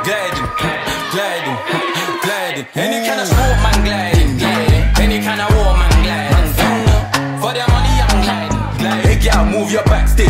gliding, gliding, gliding. Any kind of sport man gliding, gliding. Any kind of war man gliding. For their money I'm gliding, gliding. Hey girl, move your back stick.